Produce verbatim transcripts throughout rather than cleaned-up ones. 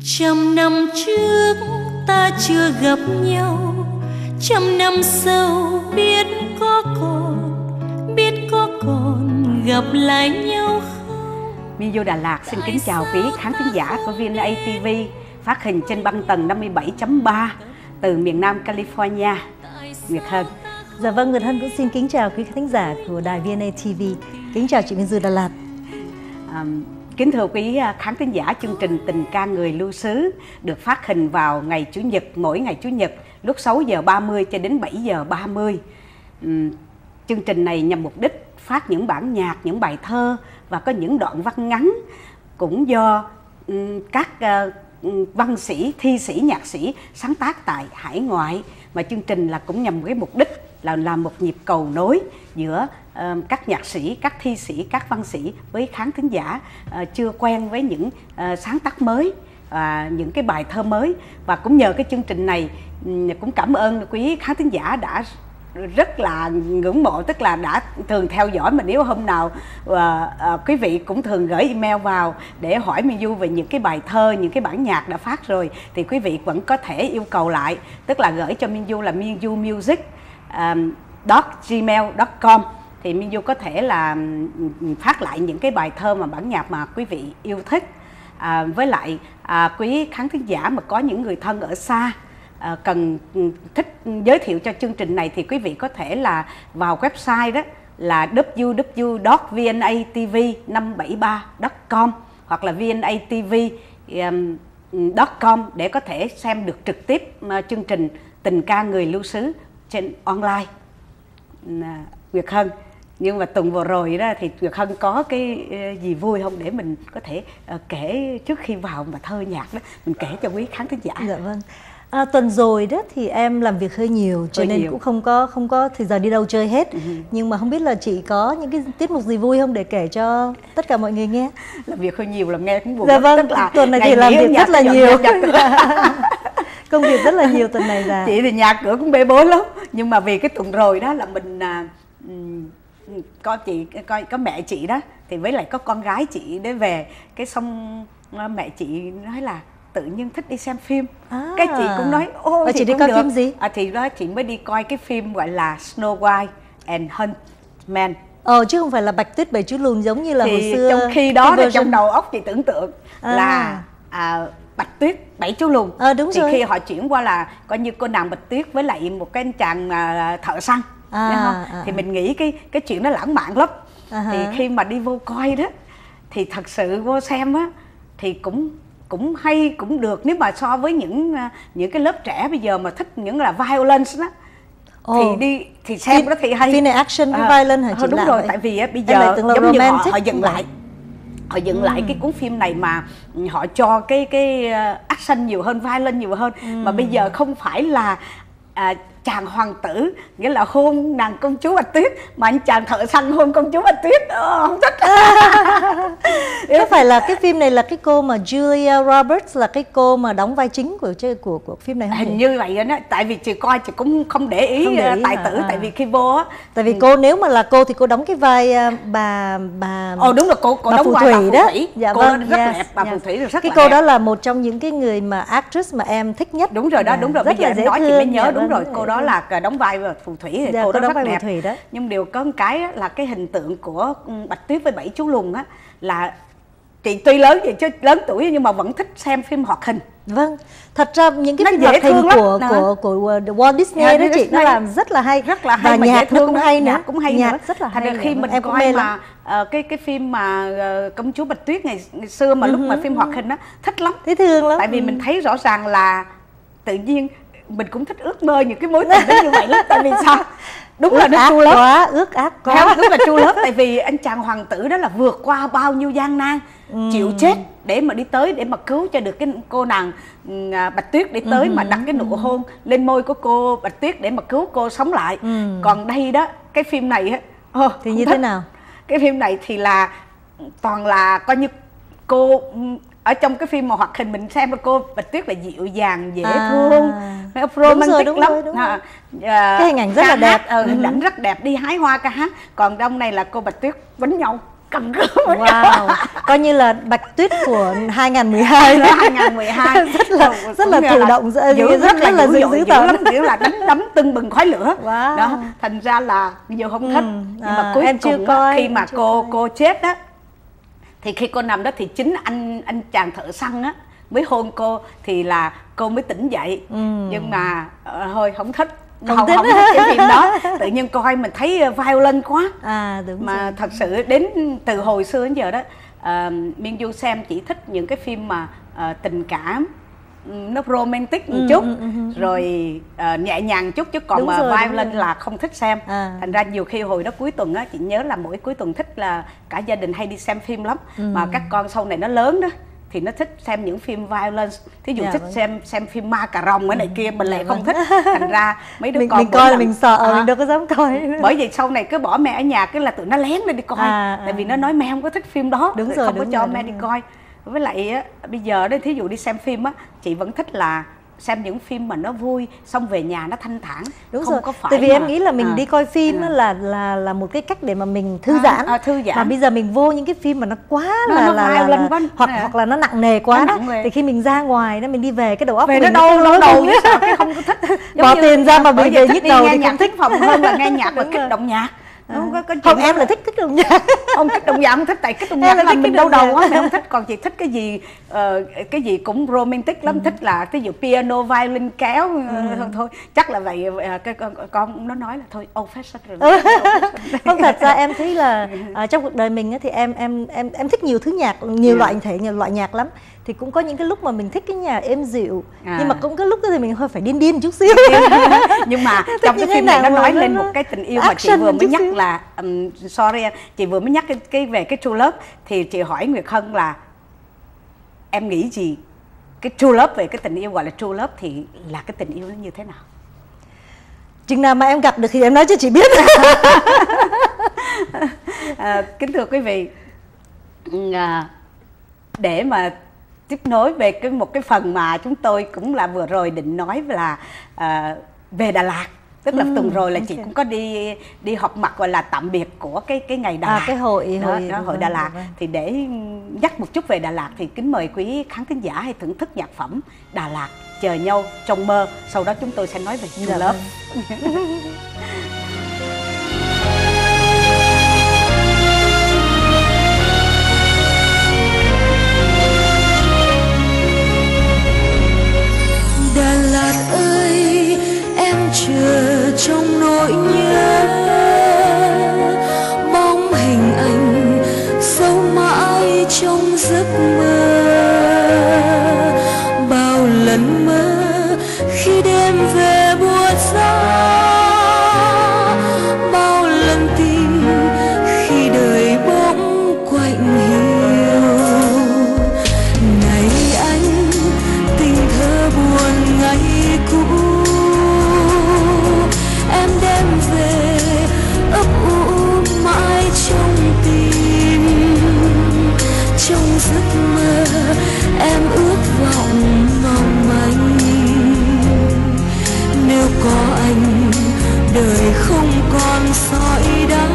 Trăm năm trước ta chưa gặp nhau, trăm năm sau biết có còn, biết có còn gặp lại nhau không? My Du Đà Lạt xin kính chào quý khán thính giả của vê en a tê vê, phát hình trên băng tần năm mươi bảy chấm ba từ miền Nam California. Nguyệt Hân. Dạ vâng, Nguyệt Hân cũng xin kính chào quý khán thính giả của đài vê en a tê vê. Kính chào chị My Du Đà Lạt. À, kính thưa quý khán thính giả, chương trình Tình ca người lưu xứ được phát hình vào ngày Chủ nhật, mỗi ngày Chủ nhật lúc sáu giờ ba mươi cho đến bảy giờ ba mươi. Uhm, chương trình này nhằm mục đích phát những bản nhạc, những bài thơ và có những đoạn văn ngắn cũng do um, các uh, văn sĩ, thi sĩ, nhạc sĩ sáng tác tại hải ngoại, mà chương trình là cũng nhằm cái mục đích là làm một nhịp cầu nối giữa uh, các nhạc sĩ, các thi sĩ, các văn sĩ với khán thính giả uh, chưa quen với những uh, sáng tác mới và uh, những cái bài thơ mới. Và cũng nhờ cái chương trình này um, cũng cảm ơn quý khán thính giả đã rất là ngưỡng mộ, tức là đã thường theo dõi mình. Nếu hôm nào uh, uh, quý vị cũng thường gửi email vào để hỏi My Du về những cái bài thơ, những cái bản nhạc đã phát rồi, thì quý vị vẫn có thể yêu cầu lại, tức là gửi cho My Du là mydumusic dot gmail dot com, thì My Du có thể là phát lại những cái bài thơ mà bản nhạc mà quý vị yêu thích. À, với lại à, quý khán thính giả mà có những người thân ở xa À, cần thích giới thiệu cho chương trình này, thì quý vị có thể là vào website đó là w w w chấm v n a t v năm bảy ba chấm com hoặc là v n a t v chấm com để có thể xem được trực tiếp uh, chương trình Tình ca người lưu xứ trên online. uh, Nguyệt Hân, nhưng mà tuần vừa rồi đó thì Nguyệt Hân có cái uh, gì vui không để mình có thể uh, kể trước khi vào mà thơ nhạc đó, mình kể cho quý khán thính giả. Dạ vâng. À, tuần rồi đó thì em làm việc hơi nhiều cho hơi nên nhiều. cũng không có không có thời giờ đi đâu chơi hết. Ừ. Nhưng mà không biết là chị có những cái tiết mục gì vui không để kể cho tất cả mọi người nghe? Làm việc hơi nhiều, làm nghe cũng buồn. Dạ vâng, tức là tuần này thì làm việc rất là nhiều. Công việc rất là nhiều tuần này là. Chị thì nhà cửa cũng bê bối lắm, nhưng mà vì cái tuần rồi đó là mình à, có chị coi có mẹ chị đó, thì với lại có con gái chị để về cái xong mẹ chị nói là tự nhiên thích đi xem phim. À. Cái chị cũng nói ô, chị đi coi được. Phim gì? À, thì đó chị mới đi coi cái phim gọi là Snow White and Huntsman. Ờ chứ không phải là Bạch Tuyết Bảy Chú Lùn giống như là thì hồi xưa. Trong khi đó là trong đầu óc chị tưởng tượng à. là à, Bạch Tuyết Bảy Chú Lùn. À, đúng thì rồi. khi họ chuyển qua là coi như cô nàng Bạch Tuyết với lại một cái anh chàng à, thợ săn. À, à, thì mình nghĩ cái cái chuyện nó lãng mạn lắm. À, thì khi mà đi vô coi đó thì thật sự vô xem á thì cũng cũng hay, cũng được. Nếu mà so với những những cái lớp trẻ bây giờ mà thích những là violence đó, oh. thì đi thì xem phim, đó thì hay. Phim này action với uh, violence hả chị? Đúng rồi, vậy? Tại vì á, bây giờ giống như họ, họ dựng vậy. lại họ dựng ừ. lại cái cuốn phim này mà họ cho cái cái action nhiều hơn, violence nhiều hơn. Ừ. Mà bây giờ không phải là à, chàng hoàng tử nghĩa là hôn nàng công chúa Bạch Tuyết, mà anh chàng thợ săn hôn công chúa Bạch Tuyết. Ờ, không thích. Có phải là cái phim này là cái cô mà Julia Roberts là cái cô mà đóng vai chính của của của phim này không? Hình như vậy đó, tại vì chị coi chị cũng không để ý, không để ý tài tử à. Tại vì khi vô á, tại vì cô nếu mà là cô thì cô đóng cái vai bà bà Ồ đúng là cô cô bà đóng phù vai thủy bà phù đó. Thủy. Dạ cô vâng, rất yes, đẹp, bà yes. phù thủy rất cái là cô đẹp. đó là một trong những cái người mà actress mà em thích nhất. Đúng rồi đó, đúng rồi. Rất Bây giờ là em nói thương. chị mới nhớ. Dạ, đúng vâng, rồi, cô đó là đóng vai phù thủy thì dạ, cô, cô đó đóng rất vai đẹp. phù thủy đó. Nhưng điều có một cái là cái hình tượng của Bạch Tuyết với Bảy Chú Lùn á là chị tuy lớn vậy chứ lớn tuổi nhưng mà vẫn thích xem phim hoạt hình. Vâng, thật ra những cái nó phim hoạt hình của, của của của Walt Disney yeah, đó chị, Disney. nó làm rất là hay, rất là hay và nhạc nó cũng hay nữa, nhạc cũng hay nhạc nữa. rất là Thành hay. ra khi mình em coi mà uh, cái cái phim mà uh, công chúa Bạch Tuyết ngày, ngày xưa mà uh-huh. lúc mà phim hoạt hình đó thích lắm, thấy thương lắm. Tại vì ừ. mình thấy rõ ràng là tự nhiên mình cũng thích ước mơ những cái mối tình đó như vậy lắm. Tại vì sao? Đúng ước là nó ác quá, ước ác quá. Đúng là true love, tại vì anh chàng hoàng tử đó là vượt qua bao nhiêu gian nan, ừ. chịu chết để mà đi tới để mà cứu cho được cái cô nàng Bạch Tuyết, để tới ừ. mà đặt cái nụ hôn lên môi của cô Bạch Tuyết để mà cứu cô sống lại. Ừ. Còn đây đó, cái phim này á oh, thì như thích. Thế nào? Cái phim này thì là toàn là coi như cô ở trong cái phim mà hoạt hình mình xem là cô Bạch Tuyết là dịu dàng, dễ à. thương, romantic lắm. Rồi, đúng à, rồi. À, cái hình ảnh rất là đẹp, hát, ừ, hình ảnh rất đẹp, đi hái hoa ca hát. Còn trong này là cô Bạch Tuyết quánh nhau cầm cự. Wow, coi như là Bạch Tuyết của hai không một hai đó. hai không một hai rất là rất là thụ động, giữ rất, rất là là dữ dữ dội, dữ dữ tợn. lắm, kiểu là đánh đấm tưng bừng khói lửa. Wow. Đó, thành ra là nhiều không thích. Ừ. Nhưng mà À, cuối em chưa cùng coi, khi mà em chưa cô coi. cô chết á, thì khi cô nằm đó thì chính anh anh chàng thợ săn á mới hôn cô, thì là cô mới tỉnh dậy. Ừ. Nhưng mà uh, thôi không thích. Không Không, thích. không thích cái phim đó. Tự nhiên coi mình thấy violent quá. À đúng Mà rồi. thật sự đến từ hồi xưa đến giờ đó, uh, Miên Du xem chỉ thích những cái phim mà uh, tình cảm, nó romantic một Ừ, chút, ừ, ừ, ừ. rồi uh, nhẹ nhàng chút, chứ còn Đúng mà rồi, đúng violent rồi. là không thích xem. À. Thành ra nhiều khi hồi đó cuối tuần á, chị nhớ là mỗi cuối tuần thích là cả gia đình hay đi xem phim lắm. Ừ. Mà các con sau này nó lớn đó thì nó thích xem những phim violence, thí dụ Dạ thích vâng. xem xem phim ma cà rồng cái này kia, mình lại Dạ không vâng. thích. Thành ra mấy đứa Mình, con mình mỗi coi là lần- mình sợ, À, mình đâu có dám coi nữa. bởi vì sau này cứ bỏ mẹ ở nhà, cái là tụi nó lén lên đi coi. À, Tại à. vì nó nói mẹ không có thích phim đó, Đúng rồi, không có đúng cho rồi, mẹ đúng đi rồi. coi. Với lại á, bây giờ đấy, thí dụ đi xem phim á, chị vẫn thích là xem những phim mà nó vui, xong về nhà nó thanh thản. Đúng không rồi. có phải Tại vì mà, em nghĩ là mình à, đi coi phim à. á là là là một cái cách để mà mình thư À, giãn. à, thư giãn. Mà bây giờ mình vô những cái phim mà nó quá Nó- là nó là, là, violent là quá. hoặc À. hoặc là nó nặng nề quá Nó đó. nặng nề. Thì khi mình ra ngoài đó, mình đi về cái đầu óc về mình nó đau cứ đau lố đầu bung như á. sao cái không có thích. Giống Bỏ như- tiền ra mà bởi bị vì về thích nhức đi đầu nghe thì nhạc không thích. thính phòng hơn là nghe nhạc mà Đúng kích rồi. động nhạc. À. Không có cái Không, chuyện em đó. là thích kích động nhạc. Không kích động nhạc không thích, tại kích động Em nhạc là làm thích mình kích đau động đầu nhạc. quá, mình không thích. Còn chị thích cái gì ờ, cái gì cũng romantic lắm, thích là ví dụ piano, violin kéo thôi, thôi chắc là vậy. ờ, cái con, con nó nói là thôi old fashion rồi. Old fashion. Không, thật ra em thấy là à, trong cuộc đời mình á, thì em em em em thích nhiều thứ nhạc, nhiều Yeah. loại thể, nhiều loại nhạc lắm. Thì cũng có những cái lúc mà mình thích cái nhạc êm dịu, À. nhưng mà cũng có lúc thì mình hơi phải điên điên chút xíu. Nhưng mà Thích trong cái những cái phim này nó nào mà nói nó- lên nó một cái tình yêu mà chị action vừa một mới chút nhắc xíu. là um, sorry em, chị vừa mới nhắc cái, cái về cái true love, thì chị hỏi Nguyệt Hân là em nghĩ gì cái true love, về cái tình yêu gọi là true love thì là cái tình yêu nó như thế nào? Chừng nào mà em gặp được thì em nói cho chị biết. À, kính thưa quý vị, à, để mà tiếp nối về cái một cái phần mà chúng tôi cũng là vừa rồi định nói là à, về Đà Lạt, tức là Ừ, tuần rồi là chị ok. cũng có đi đi họp mặt gọi là tạm biệt của cái cái ngày Đà À, Lạt, cái hội- đó, hội- đó, hội vâng, Đà Lạt. vâng. Thì để nhắc một chút về Đà Lạt thì kính mời quý khán thính giả hay thưởng thức nhạc phẩm Đà Lạt Chờ Nhau Trong Mơ. Sau đó chúng tôi sẽ nói về true Dạ love. vâng. Đà Lạt ơi, em chờ trong nỗi nhớ, bóng hình ảnh sâu mãi trong giấc mơ. Bao lần mơ khi đêm về buốt giá, bao lần tìm khi đời bỗng quạnh hiu. Này anh, tình thơ buồn ngày cũ em đem về ấp ủ mãi trong tim. Trong giấc mơ em ước vọng mong manh, nếu có anh đời không còn sỏi đá.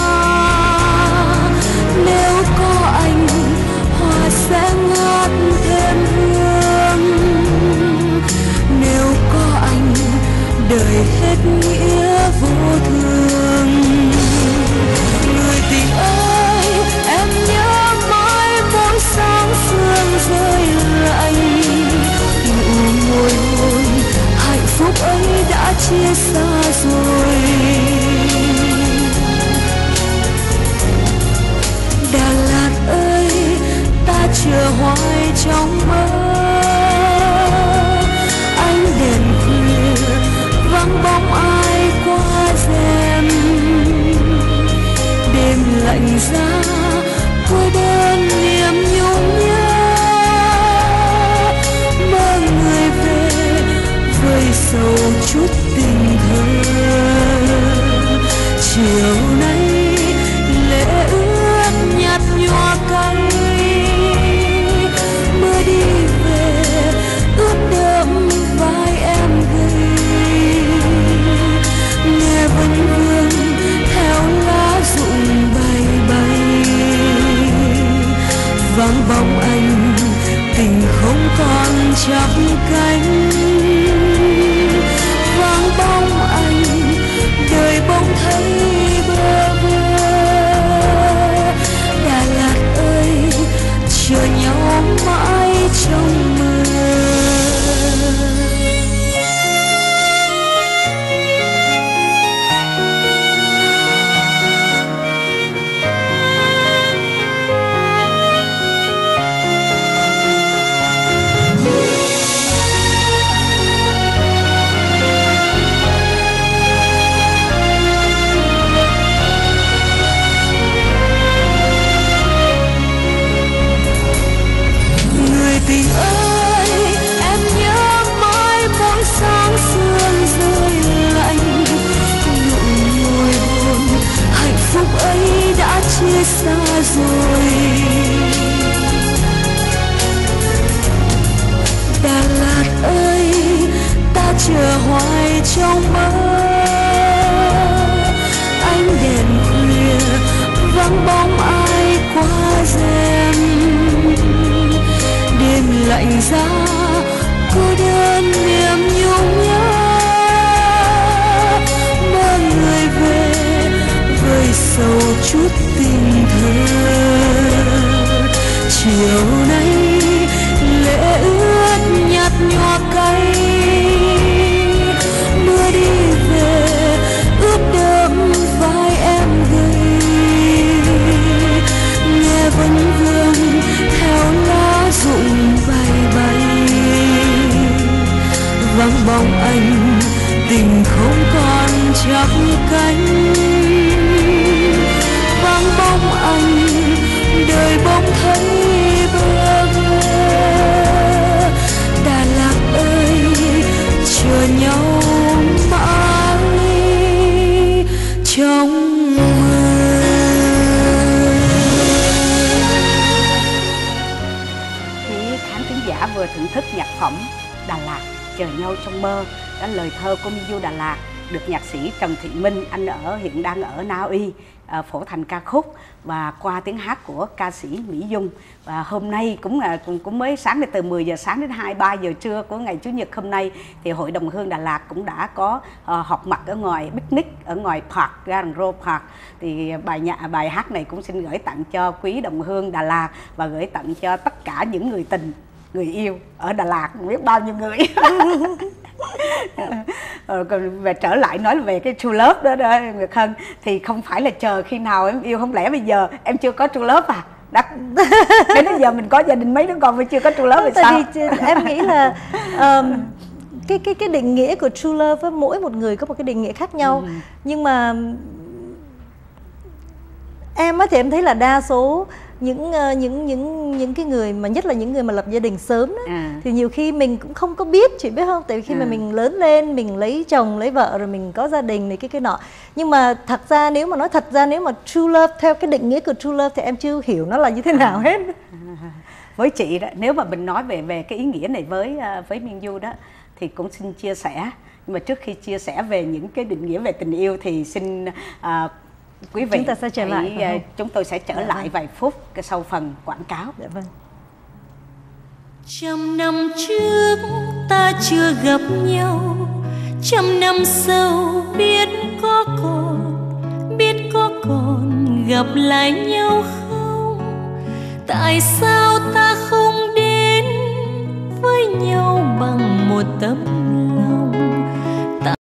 Nếu có anh hoa sẽ ngát thêm hương. Nếu có anh đời hết nghĩa vô thường. Người tình ơi, em nhớ mãi mỗi sáng sương rơi lạnh. Nụ môi hôn hạnh phúc ấy đã chia xa rồi. Đà Lạt ơi, ta chờ hoài trong mơ. Ánh đèn khuya vắng bóng ai qua rèm. Đêm lạnh giá cô đơn niềm nhung nhớ. Mơ người về vơi sầu chút tình thơ. Chiều nay lệ ướt nhạt nhòa cay. Mưa đi về ướt đẫm vai em gầy. Nghe vẫn vương theo lá rụng bay bay. anh, tình không còn chắp cánh. Vắng bóng anh, đời bỗng thấy bơ vơ. Đà Lạt ơi, chờ nhau mãi trong mơ. Chia xa rồi. Đà Lạt ơi, ta chờ hoài trong mơ. Ánh đèn khuya vắng bóng ai qua rèm. Đêm lạnh giá cô đơn niềm nhung nhớ. Mơ người về với sầu chút tình thơ. Chiều nay lệ ướt nhạt nhòa cay. Mưa đi về ướt đẫm vai em gầy. Nghe vẫn vương theo lá rụng bay bay. Vắng bóng anh, tình không còn chắp cánh. Vắng bóng anh, đời bỗng thấy bơ vơ. Đà Lạt ơi, chờ nhau mãi trong mơ. Quý khán thính giả vừa thưởng thức nhạc phẩm Đà Lạt chờ nhau trong mơ. Đó lời thơ của Minh Du Đà Lạt, được nhạc sĩ Trần Thị Minh, anh ở hiện đang ở Na Uy, phổ thành ca khúc và qua tiếng hát của ca sĩ Mỹ Dung. Và hôm nay cũng là cũng, cũng mới sáng từ mười giờ sáng đến hai ba giờ trưa của ngày Chủ nhật hôm nay thì Hội đồng Hương Đà Lạt cũng đã có uh, họp mặt ở ngoài picnic ở ngoài park Garden Grove Park. Thì bài nhạc bài hát này cũng xin gửi tặng cho quý đồng hương Đà Lạt và gửi tặng cho tất cả những người tình, người yêu ở Đà Lạt, không biết bao nhiêu người. Ờ, còn về trở lại nói về cái true love đó đó Nguyệt Hân, thì không phải là chờ khi nào em yêu, không lẽ bây giờ em chưa có true love à? Đắt. Đến bây giờ mình có gia đình mấy đứa con mà chưa có true love thì sao? Vì em nghĩ là um, cái cái cái định nghĩa của true love với mỗi một người có một cái định nghĩa khác nhau. Ừ. Nhưng mà em á thì em thấy là đa số những uh, những những những cái người mà nhất là những người mà lập gia đình sớm đó, à. thì nhiều khi mình cũng không có biết, chị biết không? Tại vì khi à. mà mình lớn lên, mình lấy chồng lấy vợ rồi mình có gia đình này cái cái nọ. Nhưng mà thật ra nếu mà nói thật ra nếu mà true love theo cái định nghĩa của true love thì em chưa hiểu nó là như thế nào hết. Với chị đó, nếu mà mình nói về về cái ý nghĩa này với với Minh Du đó thì cũng xin chia sẻ. Nhưng mà trước khi chia sẻ về những cái định nghĩa về tình yêu thì xin uh, quý vị chúng ta sẽ trở lại, hãy, chúng tôi sẽ trở dạ lại vâng. vài phút sau phần quảng cáo. Dạ vâng. Trăm năm trước ta chưa gặp nhau, trăm năm sau biết có còn, biết có còn gặp lại nhau không? Tại sao